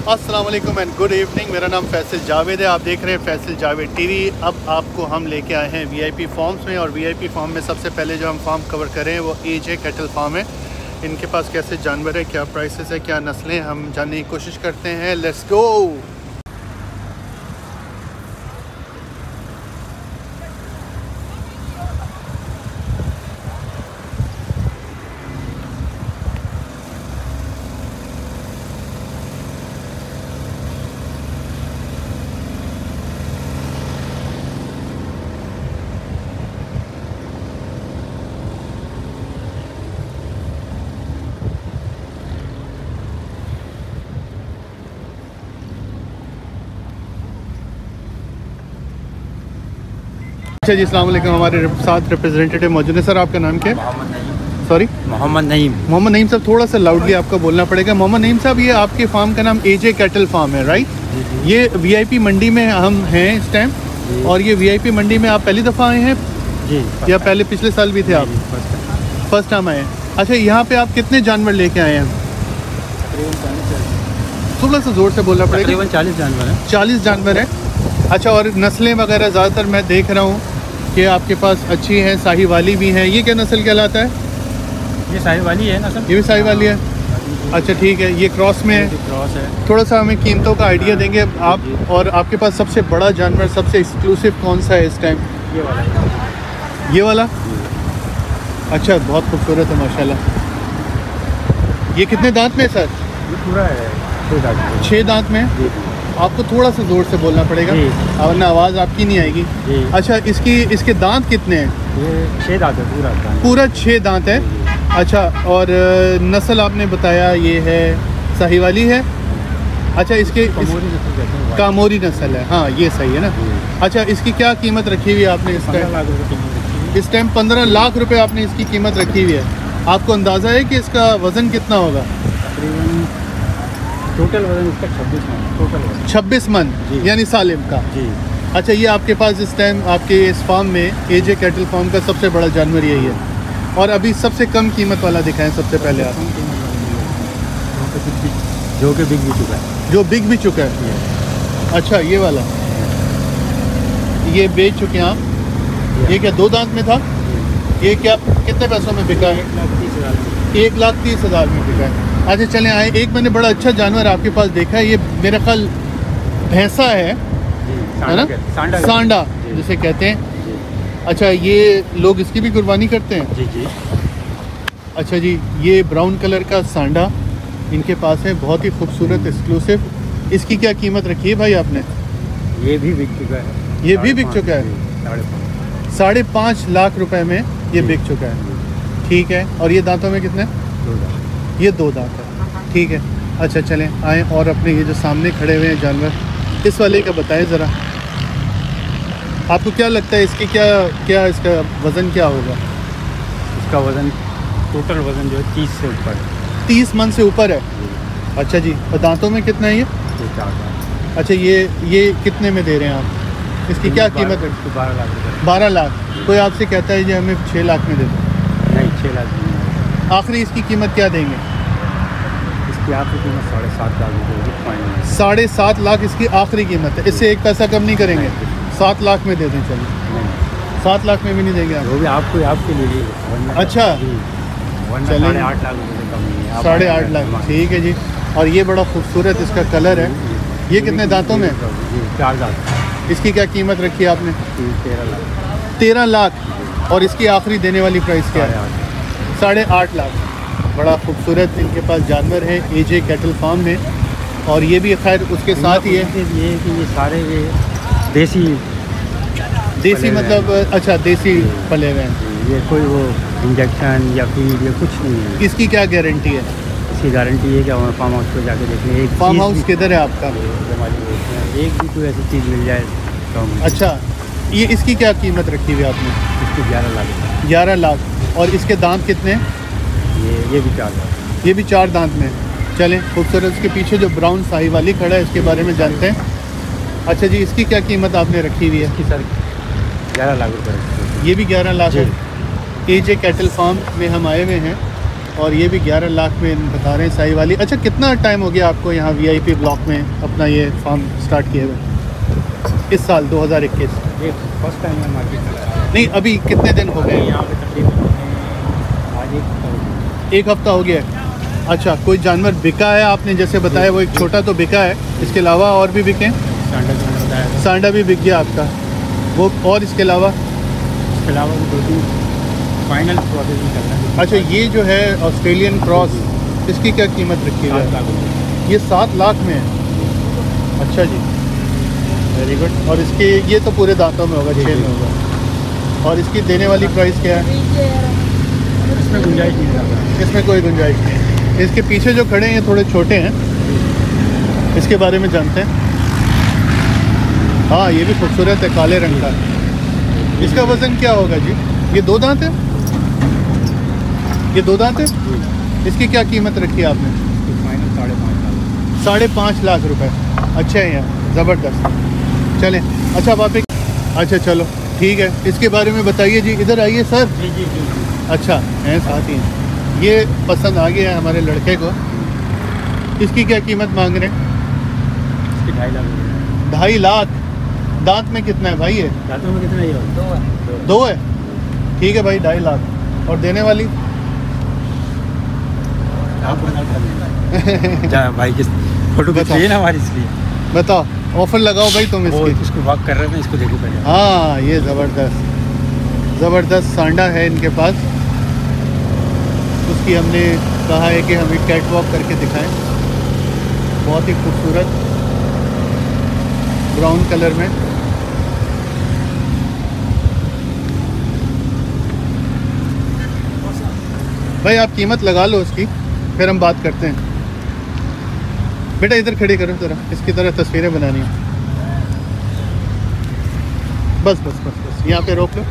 अस्सलाम वालेकुम and good evening. मेरा नाम फैसल जावेद है, आप देख रहे हैं फैसल जावेद टीवी। अब आपको हम लेके आए हैं वीआईपी फार्म्स में, और वीआईपी फार्म में सबसे पहले जो हम फार्म कवर करें वो एजे कैटल फार्म है। इनके पास कैसे जानवर है, क्या प्राइसेस है, क्या नस्लें, हम जानने की कोशिश करते हैं। Let's go. अच्छा जी, अस्सलाम वालेकुम। हमारे साथ रिप्रेजेंटेटिव मौजूद है। सर आपका नाम क्या है? सॉरी, मोहम्मद नईम। मोहम्मद नईम साहब, थोड़ा सा लाउडली आपका बोलना पड़ेगा। मोहम्मद नईम साहब, ये आपके फार्म का नाम एजे कैटल फार्म है, राइट? ये वीआईपी मंडी में हम हैं इस टाइम, और ये वीआईपी मंडी में आप पहली दफ़ा आए हैं जी, या पहले पिछले साल भी थे आप? फर्स्ट टाइम आए हैं। अच्छा, यहाँ पे आप कितने जानवर लेके आए हैं? थोड़ा सा ज़ोर से बोलना पड़ेगा। तकरीबन 40 जानवर हैं। 40 जानवर हैं। अच्छा, और नस्लें वगैरह ज़्यादातर मैं देख रहा हूँ कि आपके पास अच्छी हैं, साहिवाली भी हैं। ये क्या नस्ल कहलाता है? ये साहिवाली है नस्ल। ये भी साहिवाली है। अच्छा ठीक है, ये क्रॉस में है। क्रॉस है। थोड़ा सा हमें कीमतों का आइडिया देंगे आप? और आपके पास सबसे बड़ा जानवर, सबसे एक्सक्लूसिव कौन सा है इस टाइम? ये वाला। ये वाला? अच्छा, बहुत खूबसूरत है माशाल्लाह। ये कितने दांत में है सर? ये पूरा है 6 दांत। 6 दांत में है। आपको थोड़ा सा ज़ोर से बोलना पड़ेगा वरना आवाज़ आपकी नहीं आएगी। अच्छा, इसके दांत कितने हैं? ये 6 दांत है। पूरा 6 दांत है। अच्छा, और नस्ल आपने बताया ये है साहिवाली है। अच्छा, इसके कामोरी नस्ल है। हाँ, ये सही है ना। अच्छा, इसकी क्या कीमत रखी हुई है आपने? इस टाइम 15 लाख रुपए आपने इसकी कीमत रखी हुई है। आपको अंदाज़ा है कि इसका वज़न कितना होगा? टोटल वजन इसका 26 मन। 26 मन यानी सालिम का जी। अच्छा, ये आपके पास इस टाइम आपके इस फार्म में, एजे कैटल फार्म का सबसे बड़ा जानवर यही है। और अभी सबसे कम कीमत वाला दिखाएं सबसे पहले आप। जो कि बिक भी चुका है। जो बिक भी चुका है। अच्छा, ये वाला ये बेच चुके हैं आप। ये क्या 2 दांत में था? ये क्या कितने पैसों में बिका है? 1,30,000 में बिका है। अच्छा चलें आए, एक मैंने बड़ा अच्छा जानवर आपके पास देखा है। ये मेरा ख्याल भैंसा है ना? सांडा जिसे कहते हैं। अच्छा, ये लोग इसकी भी कुर्बानी करते हैं? जी जी। अच्छा जी, ये ब्राउन कलर का सांडा इनके पास है, बहुत ही खूबसूरत एक्सक्लूसिव। इसकी क्या कीमत रखी है भाई आपने? ये भी बिक चुका है। ये भी बिक चुका है। 5.5 लाख रुपए में ये बिक चुका है। ठीक है, और ये दांतों में कितने? 2 दांत। ये 2 दांत है। ठीक है। अच्छा चलें आएँ, और अपने ये जो सामने खड़े हुए हैं जानवर, इस वाले का बताएं ज़रा। आपको क्या लगता है इसकी क्या इसका वज़न क्या होगा? इसका वज़न, टोटल वज़न जो है 30 से ऊपर है। 30 मन से ऊपर है। अच्छा जी, और दांतों में कितना है ये? 4 दांत। अच्छा, ये कितने में दे रहे हैं आप? इसकी क्या कीमत है? 12 लाख रुपये। 12 लाख। कोई आपसे कहता है जी हमें 6 लाख में दे दो? नहीं, 6 लाख नहीं। आखिरी इसकी कीमत क्या देंगे? इसकी आखिरी कीमत 7.5 लाख रुपये। 7.5 लाख इसकी आखिरी कीमत है। इससे एक पैसा कम नहीं करेंगे? 7 लाख में दे दें? चलिए, 7 लाख में भी नहीं देंगे आप? वो भी आपके लिए। अच्छा, चलिए 8 लाख रुपये से कम नहीं है। 8.5 लाख। ठीक है जी। और ये बड़ा खूबसूरत इसका कलर है। ये कितने दांतों में? 4 दांत। इसकी क्या कीमत रखी है आपने? 13 लाख। 13 लाख। और इसकी आखिरी देने वाली प्राइस क्या है? 8.5 लाख। बड़ा खूबसूरत इनके पास जानवर है एजे कैटल फार्म में। और ये भी खैर उसके साथ ही है ये कि ये सारे देसी मतलब। अच्छा, देसी पले हुए हैं। ये कोई वो इंजेक्शन या फीड या कुछ नहीं है। इसकी क्या गारंटी है? इसकी गारंटी है कि हमारे फार्म हाउस पर जाके देखें। एक फार्म हाउस किधर है आपका? एक भी कोई ऐसी चीज़ मिल जाए तो। अच्छा, ये इसकी क्या कीमत रखी हुई आपने? इसकी 11 लाख। 11 लाख। और इसके दांत कितने हैं? ये भी 4 दांत। ये भी 4 दांत में। चलें, खूबसूरत। इसके पीछे जो ब्राउन साहिवाली खड़ा है इसके बारे में जानते हैं। अच्छा जी, इसकी क्या कीमत आपने रखी हुई है? इसकी सर 11 लाख रुपये। ये भी 11 लाख है। एजे कैटल फार्म में हम आए हुए हैं, और ये भी 11 लाख में बता रहे हैं साहिवाली। अच्छा, कितना टाइम हो गया आपको यहाँ VIP ब्लॉक में अपना ये फार्म स्टार्ट किए हुए? इस साल 2021? ये फर्स्ट टाइम है मार्केट में। नहीं, अभी कितने दिन हो गए? यहाँ पे तकरीबन आज एक हफ्ता हो गया है। अच्छा, कोई जानवर बिका है आपने जैसे बताया, वो एक छोटा तो बिका है, इसके अलावा और भी बिके? सांडा भी बिक गया आपका वो, और इसके अलावा? इसके अलावा भी 2-3 फाइनल प्रोसेसिंग कर रहा है। अच्छा, ये जो है ऑस्ट्रेलियन क्रॉस, इसकी क्या कीमत रखी है? 7 लाख। ये 7 लाख में है। अच्छा जी, वेरी गुड। और इसके ये तो पूरे दांतों में होगा, 6 में होगा। और इसकी देने वाली प्राइस क्या है? इसमें गुंजाइश नहीं है, इसमें कोई गुंजाइश नहीं। इसके पीछे जो खड़े हैं ये थोड़े छोटे हैं, इसके बारे में जानते हैं। हाँ, ये भी खूबसूरत है, काले रंग का। इसका वज़न क्या होगा जी? ये 2 दांत है? ये 2 दांत है? इसकी क्या कीमत रखी है आपने? फाइनल 5.5 लाख। 5.5 लाख रुपए। अच्छा है यार, ज़बरदस्त। चलें, अच्छा अब आप एक, अच्छा चलो ठीक है, इसके बारे में बताइए जी। इधर आइए सर। जी जी जी। अच्छा हैं, साथ ही हैं। ये पसंद आ गया है हमारे लड़के को। इसकी क्या कीमत मांग रहे हैं? इसके 2.5 लाख। 2.5 लाख। दांत में कितना है भाई ये? दांतों में कितना? ये 2 है। ठीक है भाई, 2.5 लाख। और देने वाली? आप बना भाई किस फोटो खींचिए ना हमारी, इसलिए बताओ, ऑफर लगाओ भाई तुम वो इसकी। इसको वॉक कर रहे थे, इसको देखो पहले। हाँ, ये ज़बरदस्त सांडा है इनके पास। उसकी हमने कहा है कि हमें कैट वॉक करके दिखाएं। बहुत ही खूबसूरत ब्राउन कलर में। भाई आप कीमत लगा लो उसकी, फिर हम बात करते हैं। बेटा इधर खड़ी करो ज़रा, इसकी तरह तस्वीरें बनानी है। बस बस बस बस, यहाँ पे रोक लो।